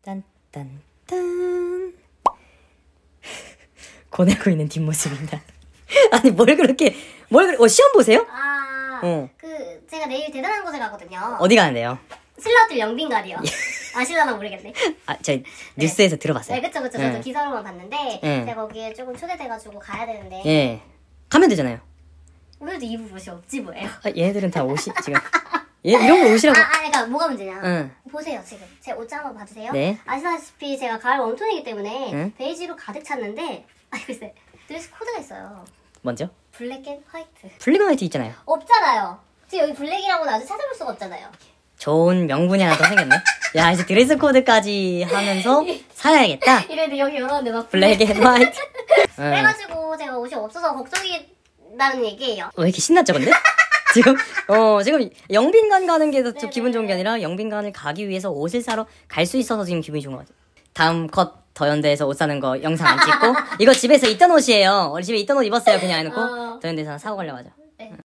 딴딴딴 고내고 있는 뒷모습입니다. 아니 뭘 그렇게 시험 보세요? 그 제가 내일 대단한 곳에 가거든요. 어디 가는데요? 신라호텔 영빈가리요. 아실라나 모르겠네. 저 뉴스에서 들어봤어요. 네, 그쵸. 저도 기사로만 봤는데 제가 거기에 조금 초대돼가지고 가야 되는데. 가면 되잖아요. 우리도 입을 옷이 없지 뭐예요. 얘네들은 다 옷이 지금 이런 걸 옷이라고. 그러니까 뭐가 문제냐. 보세요 지금 제 옷장 한번 봐주세요. 네. 아시다시피 제가 가을 웜톤이기 때문에 베이지로 가득 찼는데 글쎄 드레스 코드가 있어요. 먼저? 블랙 앤 화이트. 블랙 앤 화이트 있잖아요. 없잖아요. 지금 여기 블랙이라고는 아주 찾아볼 수가 없잖아요. 좋은 명분이 하나 더 생겼네. 야 이제 드레스 코드까지 하면서 사야겠다. 이래도 여기 열었는데 막 블랙 앤 화이트. 그래가지고 제가 옷이 없어서 걱정이라는 얘기예요. 왜 이렇게 신났죠 근데? 지금 영빈관 가는 게 더 기분 좋은 게 아니라 영빈관을 가기 위해서 옷을 사러 갈 수 있어서 지금 기분이 좋은 것 같아요. 다음 컷 더현대에서 옷 사는 거 영상 안 찍고 이거 집에서 있던 옷이에요. 우리 집에 있던 옷 입었어요 그냥 해놓고 더현대에서 사고 가려고 하죠. 네.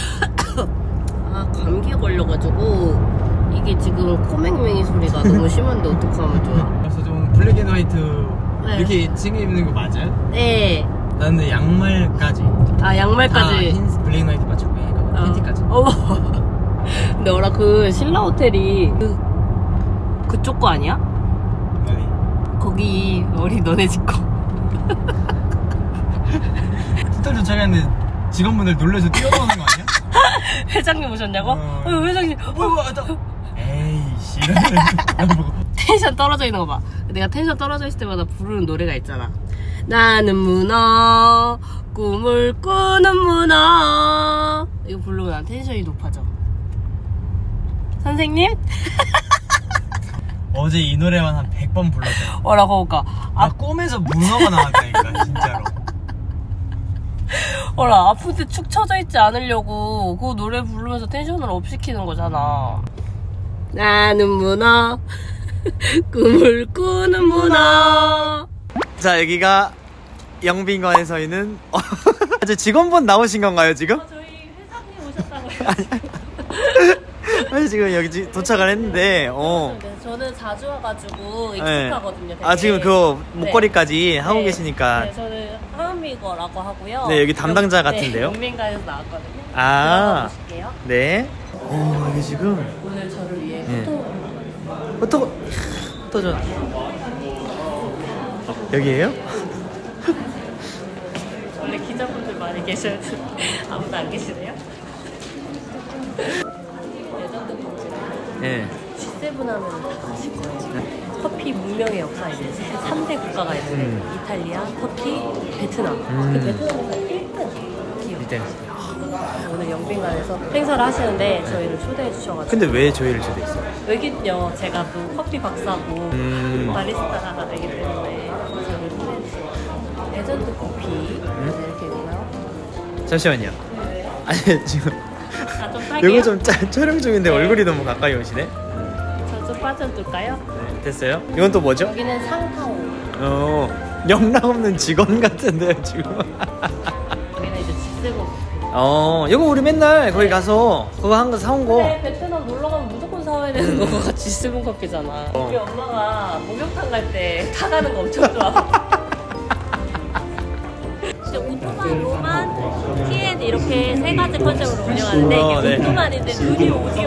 감기 걸려가지고 이게 지금 코맹맹이 소리가 너무 심한데 어떡하면 좋아. 그래서 좀 블랙 앤 화이트 이렇게 챙겨 입는 거 맞아요? 네. 나는 양말까지. 양말까지. 흰 블랙 앤 화이트 맞췄고 팬티까지. 근데 어라 그 신라 호텔이 그쪽 거 아니야? 어디? 거기 너네 집 거. 호텔 도착했는데 직원분들 놀라서 뛰어나오는 거 아니야? 회장님 오셨냐고? 회장님. 에이씨 이러는 보고 텐션 떨어져 있는 거 봐. 내가 텐션 떨어져 있을 때마다 부르는 노래가 있잖아. 나는 문어 꿈을 꾸는 문어. 이거 부르면 난 텐션이 높아져. 선생님? 어제 이 노래만 한 100번 불렀잖아. 라고 볼까? 꿈에서 문어가 나왔다니까 진짜로. 아픈데 축 처져 있지 않으려고 그 노래 부르면서 텐션을 업 시키는 거잖아. 나는 문어 꿈을 꾸는 문어. 자 여기가 영빈관에 서 있는 아주 직원분 나오신 건가요 지금? 저희 회장님 오셨다고요. 아니 지금 여기 도착을 했는데 저는 자주 와가지고 익숙하거든요. 되게. 지금 그 목걸이까지 하고 계시니까. 네, 저는 하은미거라고 하고요. 네 여기 담당자 같은데요. 영빈관에서 나왔거든요. 들어가 보실게요. 네. 여기 지금 오늘 저를 위해 포토 여기에요? 원래 기자분들 많이 계셔야 아무도 안 계시네요. 레전드 펑션. 네. G7 하면 다 아실 거예요. 커피 문명의 역사 이제 3대 국가가 있는데 이탈리아, 터키, 베트남. 그 베트남에서 1등 기업. 1등. 오늘 영빈관에서 행사를 하시는데 저희를 초대해 주셔가지고. 근데 왜 저희를 초대했어요? 여기는요 제가 그 커피 박사고 바리스타가 되기 때문에 저를 초대해 주셔가지고 레전드 커피 이렇게 있고요. 잠시만요. 아니 지금 좀 빨개요? 이거 좀 촬영 중인데 얼굴이 너무 가까이 오시네. 저 좀 빠져둘까요? 네, 됐어요? 이건 또 뭐죠? 여기는 상타오. 영락 없는 직원 같은데요 지금. 여기는 이제 G7. 이거 우리 맨날 거기 가서 그거 한 거 사온 거. 근데 베트남 놀러 가면 무조건 사와야 되는 거가 G7 커피잖아. 우리 엄마가 목욕탕 갈 때 타가는 거 엄청 좋아하거든. 진짜 오토만, 로만, 티엔 이렇게 세 가지 컨셉으로 운영하는데 이게 오토만인데 눈이 오지게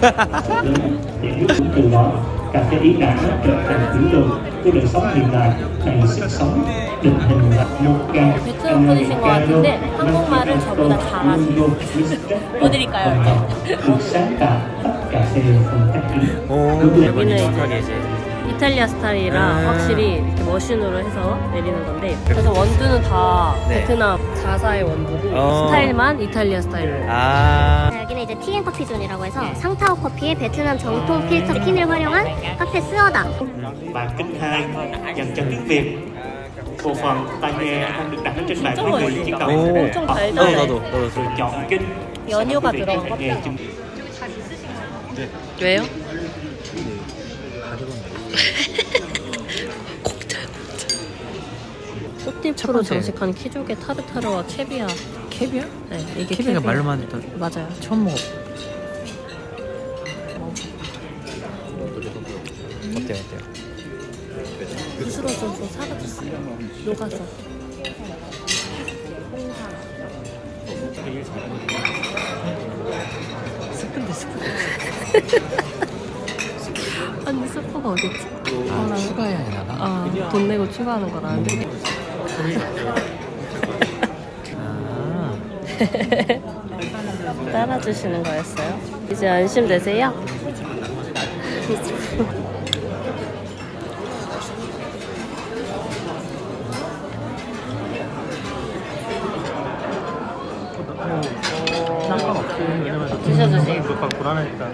멋있어. cà phê ý cảnh trở thành tuyến đường của đời sống hiện đại đầy sức sống định hình là một ca 베트남 분이신 것 같은데 한국말을 저보다 잘하시고 뭐 드릴까요? được sáng tạo tất cà phê phong cách 여기는 이제 이탈리아 스타일이라 확실히 이렇게 머신으로 해서 내리는 건데 그래서 원두는 다 베트남 자사의 원두고 스타일만 이탈리아 스타일로. 여기는 이제 티앤 커피 존이라고 해서 상타오 커피의 베트남 정통 필터 핀을 활용한 카페 스어다. Bản kích 2 dành cho tiếng Việt. Bộ phận tai nghe không được đặt ở trên bàn với người chỉ cần 엄청 달달해. rồi chọn kinh. 연유가 들어간 커피. 왜요? 꽃잎으로 장식한 키조개 타르타르와 캐비아. 캐비아? 네, 이게 캐비아가 말로만 듣던. 맞아요. 처음 먹어. 어때요? 부스러져서 사라졌어. 녹아서. 스푼데 스푼. 아니 스프가 어딨지? 추가해야 되나? 돈 내고 추가하는 거라는데. 따라주시는 거였어요? 이제 안심되세요? 상관없지. 왜냐면 드셔주세요. 그거 불안하니까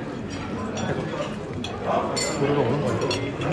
우리가 오는 거죠.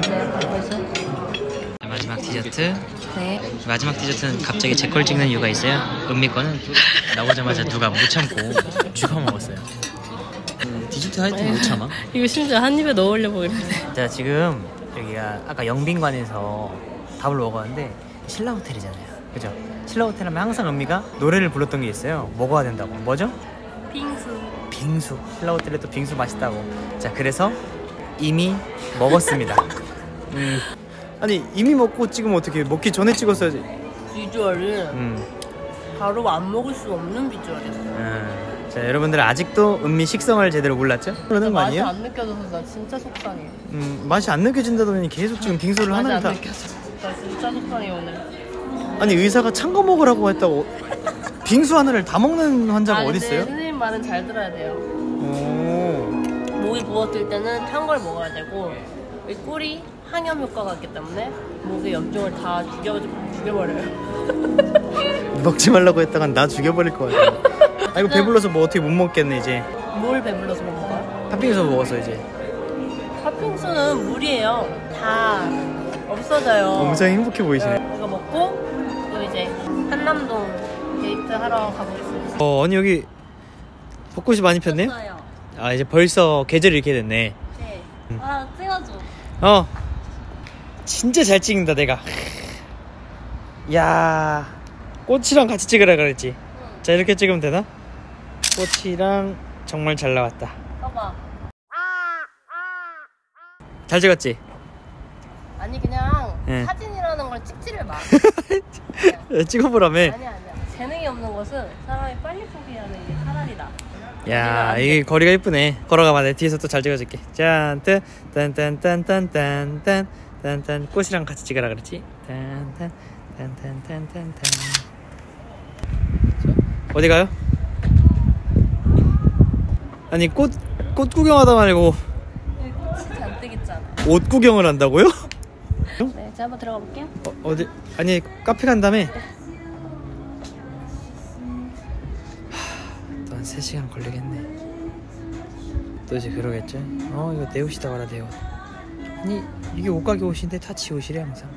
마지막 디저트. 네. 마지막 디저트는 갑자기 제 걸 찍는 이유가 있어요. 은미 거는 나오자마자 누가 못 참고 주워 먹었어요. 디저트 하여튼 못 참아. 이거 심지어 한 입에 넣으려고 이러네. 자, 지금 여기가 아까 영빈관에서 밥을 먹었는데 신라 호텔이잖아요. 그죠? 신라 호텔 하면 항상 은미가 노래를 불렀던 게 있어요. 먹어야 된다고. 뭐죠? 빙수. 빙수. 신라 호텔에 또 빙수 맛있다고. 자, 그래서 이미 먹었습니다. 아니 이미 먹고 찍으면 어떻게? 먹기 전에 찍었어야지. 비주얼은 바로 안 먹을 수 없는 비주얼이었어. 자, 여러분들 아직도 은미 식성을 제대로 몰랐죠? 그러는 거 아니에요? 맛이 안 느껴져서 나 진짜 속상해. 맛이 안 느껴진다더니 계속 지금 빙수를 맛이 하나를 안 다. 느껴져. 나 진짜 속상해 오늘. 아니 의사가 찬 거 먹으라고 했다고 빙수 하나를 다 먹는 환자가 어디 있어요? 선생님 말은 잘 들어야 돼요. 오. 목이 부었을 때는 탄 걸 먹어야 되고 이 꿀이 항염 효과가 있기 때문에 목의 염증을 다 죽여버려요. 먹지 말라고 했다간 나 죽여버릴 것 같아. 아 이거 배불러서 뭐 어떻게 못 먹겠네 이제. 뭘 배불러서 못 먹어요? 팥빙수 먹었어 이제. 팥빙수는 물이에요. 다 없어져요. 엄청 행복해 보이시네. 이거 먹고 또 이제 한남동 데이트 하러 가보겠습니다. 아니 여기 벚꽃이 많이 폈네요? 요 아 이제 벌써 계절이 이렇게 됐네. 네. 아 찍어줘. 진짜 잘 찍는다 내가. 야 꽃이랑 같이 찍으라 그랬지. 자 이렇게 찍으면 되나? 꽃이랑 정말 잘 나왔다. 봐봐. 잘 찍었지? 아니 그냥 네. 사진이라는 걸 찍지를 마. 찍어보라며. 아니야. 재능이 없는 것은 사람이 빨리 포기하는 게 차라리 나. 야 이게 거리가 이쁘네. 걸어가봐. 내 뒤에서 또 잘 찍어줄게. 짠, 딴딴딴딴딴딴딴딴 꽃이랑 같이 찍으라 그랬지. 딴딴딴딴딴딴. 어디 가요? 아니 꽃 구경하다 말고 여기 꽃이 잔뜩 있잖아. 옷 구경을 한다고요? 네, 이제 한번 들어가 볼게요. 어디? 아니 카페 간 다음에 또 한 3시간 걸리겠네. 또 이제 그러겠죠? 이거 내 옷이다 가라 내 옷. 아니 이게 옷가게 옷인데 다 지 옷이래 항상.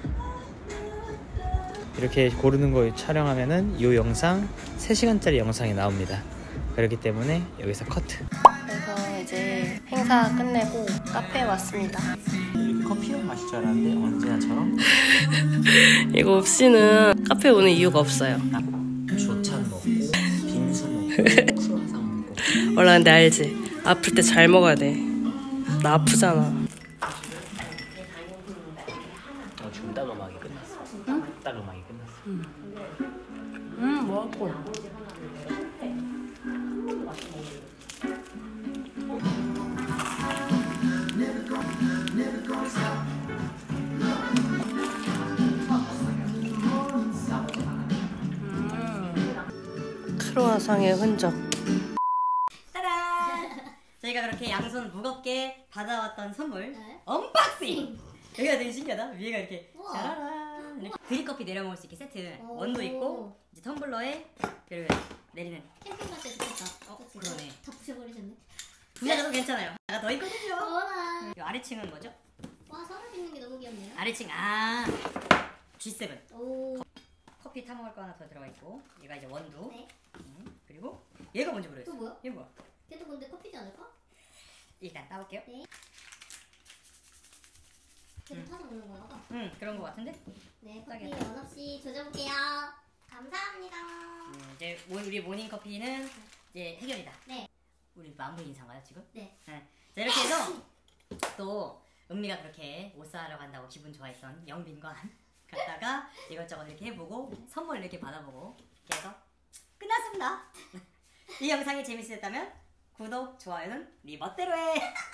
이렇게 고르는 거 촬영하면은 이 영상 3시간짜리 영상이 나옵니다. 그렇기 때문에 여기서 커트. 그래서 이제 행사 끝내고 카페에 왔습니다. 커피만 마실 줄 알았는데 언제나처럼 이거 없이는 카페 오는 이유가 없어요. 조찬 먹고 빙수 먹고 크루아상 먹고. 원래 근데 알지? 아플 때 잘 먹어야 돼. 나 아프잖아. 지금 딱 음악이 끝났어. 응? 딱 음악이 끝났어. 뭐하고? 크로아상의 흔적. 따란! 저희가 그렇게 양손 무겁게 받아왔던 선물 언박싱! 여기가 되게 신기하다. 위에가 이렇게 짜라란 이렇게 드립커피 내려 먹을 수 있게 세트. 원도 있고 이제 텀블러에 그리고 내리는. 캠핑 갈 때 좋겠다. 그러네. 다 부셔버리셨네. 부자도 괜찮아요. 하나 더 있거든요. 어라. 이 아래층은 뭐죠? 와, 서랍 있는 게 너무 귀엽네요. 아래층 G7. 오. 커피 타 먹을 거 하나 더 들어가 있고 얘가 이제 원두. 네. 그리고 얘가 뭔지 모르겠어. 또 뭐야? 얘 뭐야? 걔도 근데 커피지 않을까? 일단 따볼게요. 네. 걔도 타서 먹는 거야 봐. 그런 거 같은데? 네, 커피 딱이다. 원 없이 조져볼게요. 감사합니다. 이제 우리 모닝 커피는 이제 해결이다. 네. 우리 만부 인사인가요 지금? 네. 자 이렇게 해서 또 은미가 그렇게 옷 사러 간다고 기분 좋아했던 영빈관 갔다가 이것저것 이렇게 해보고 선물 이렇게 받아보고 이렇게 해서 끝났습니다. 이 영상이 재밌으셨다면 구독, 좋아요는 네 멋대로 해.